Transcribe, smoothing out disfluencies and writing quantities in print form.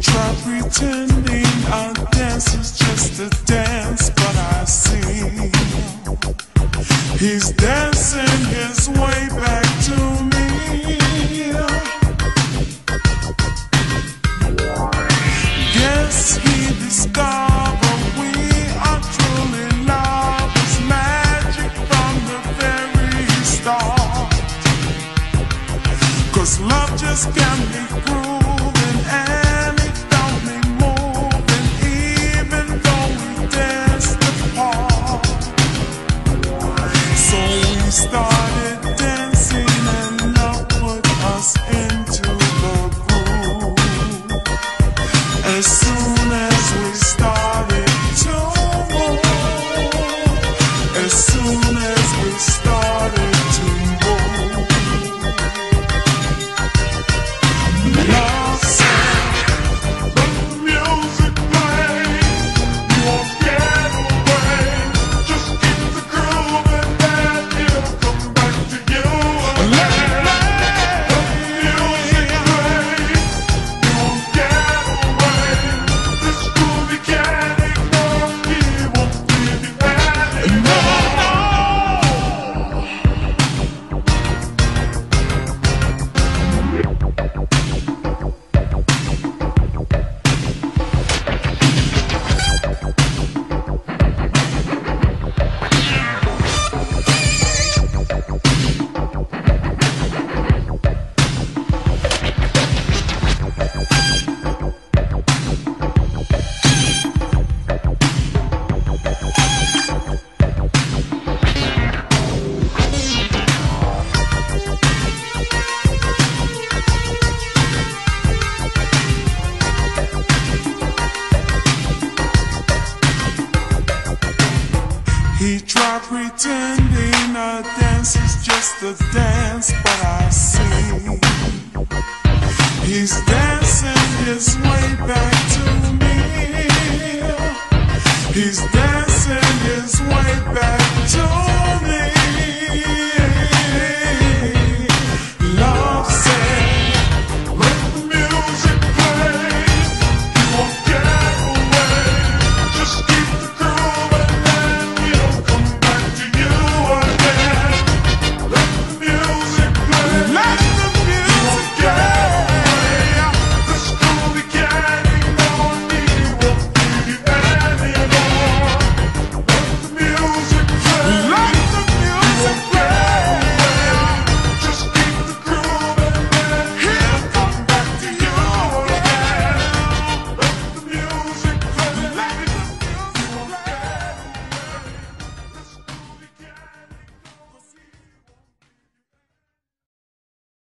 tried pretending a dance is just a dance, but I see he's dancing his way back to me. Guess he discovered we are truly lovers, magic from the very start. 'Cause love just can't be proven, and it don't be moving, even though we danced apart. So we started dancing, and love put us into the groove. As soon as we started to move, as soon as we started to move, love said, the music played, you won't get away. Just keep the groove and then it'll come back to you again. The music played, you won't get away. This groove you can't ignore, he won't leave you anymore. He tried pretending a dance is just a dance, but I see he's dancing his way back to me. He's dancing